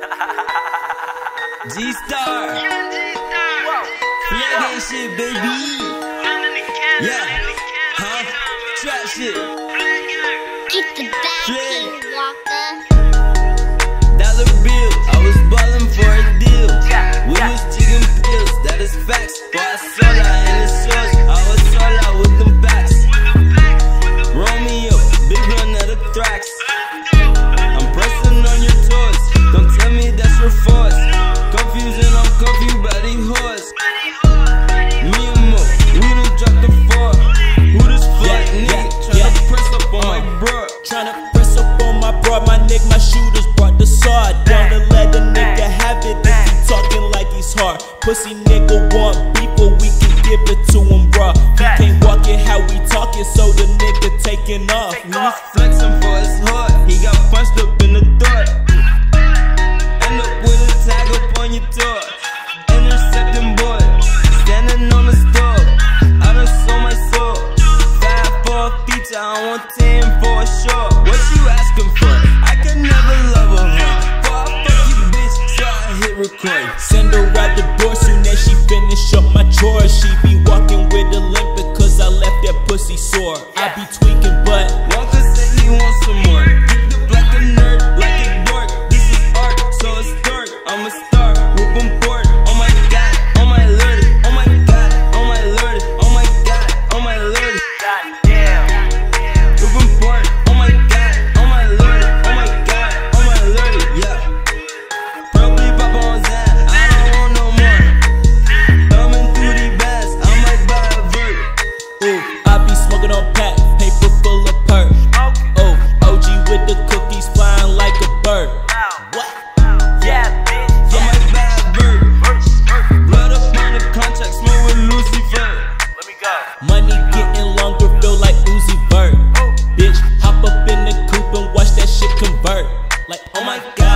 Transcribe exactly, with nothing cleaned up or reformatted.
G-Star, Flag ain't shit, baby. Yeah, huh? Trap shit. Get the back, Walker. Dollar bill, I was ballin' for a deal. We was jigging pills, that is facts. Boy, I sold out and it shows. I was sold out with them packs. Romeo, big run of the thrax. I'm pressing on your toes. Don't tell me that's your force. Confusing, I'm confused by the horse. Me and Mo, we done dropped the four. Who this fuck nigga? Tryna press up on my bro. Tryna press up on my bro. My nigga, my shooters brought the sword down to let the nigga have it. If he talking like he's hard. Pussy nigga want beef, but we can give it to him, bruh. He can't walk it how we talking, so the nigga taking off. He was flexing for his heart. He got punched up in the door. End up with a tag up on your door. Intercepting boy, standing on the stove. I done sold my soul. Five for a feature, I want ten for a show. What you asking for? I could never love a hoe. For a fuck you bitch, so I hit record. Send her out the door soon as she finish up my chores. She be walking with a limp because I left that pussy sore. I be tweaking, but Walker said he wants some more. Get the black a nerd like a dork. This is art, so it's dark. I'm a star, whoop em bored. Oh my god, oh my lord, oh my god, oh my lord, oh my god, oh my lord. Goddamn, whoop em bored. Oh my god, oh my lord, oh my god, oh my lord. Yeah, probably pop on that. I don't want no more. Thumbing through the bass, I might buy a vert. ooh, I be smoking on pack, paper full of perk. Oh, O G with the cookies flying like a bird. What? Yeah, bitch. I might buy a vert. Blood up on the contract, smoke with Lucifer. Money getting longer, feel like Uzi Vert. Bitch, hop up in the coupe and watch that shit convert. Like, oh my god.